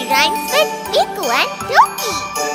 Rhymes with Piku and Tuki.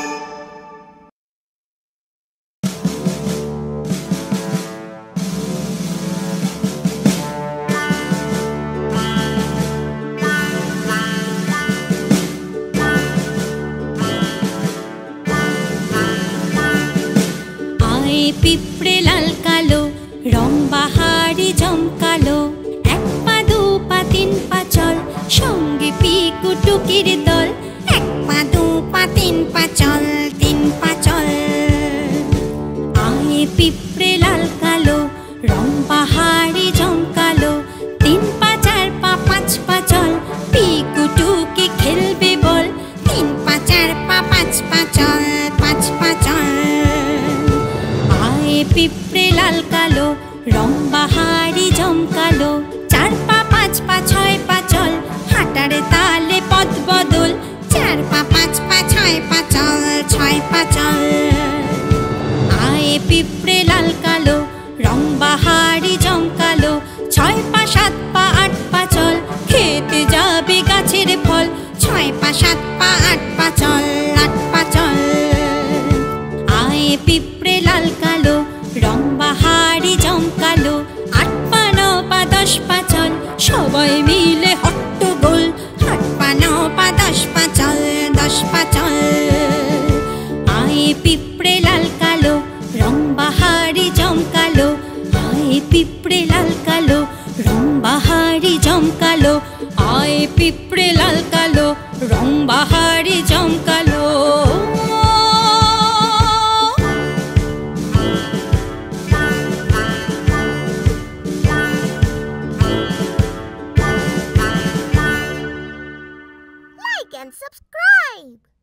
পিঁপড়ে লাল কালো রং বাহারি জমকালো, এক পা দু পা তিন পা চল সঙ্গে পিকু টুকির দল। এক পা দু পা তিন পা চল, তিন পা চল। আয়ে পিঁপড়ে লাল কালো রং বাহারি জমকালো, তিন পা চার পা পাঁচ পা চল পিকু টুকি খেলবে বল। তিন পা চার পা পাঁচ পা চল, পাঁচ পা চল। পিঁপড়ে লাল কালো রং বাহারি জমকালো, চার পা পাঁচ পা ছয় পা চল হাঁটার তালে পথ বদল। চার পা পাঁচ পা ছয় পা চল, ছয় পা চল। আয়ে পিঁপড়ে লাল কালো রং বাহারি জমকালো, ছয় পা সাত পা আট পা চল খেতে যাবে গাছের ফল। ছয় পা সাত পা আট পা চল, আট পা চল। আয়ে পিঁপড়ে লাল কালো রং বাহারি জমকালো, আট পা ন পা দশ পা চল সবাই মিলে হট্টগোল। আট পা ন পা দশ পা চল, দশ পা চল। আয়ে পিঁপড়ে লাল কালো রং বাহারি জমকালো, আয়ে পিঁপড়ে লাল কালো রং বাহারি জমকালো, আয়ে পিঁপড়ে লাল কালো রং বাহারি জমকালো। Like and subscribe.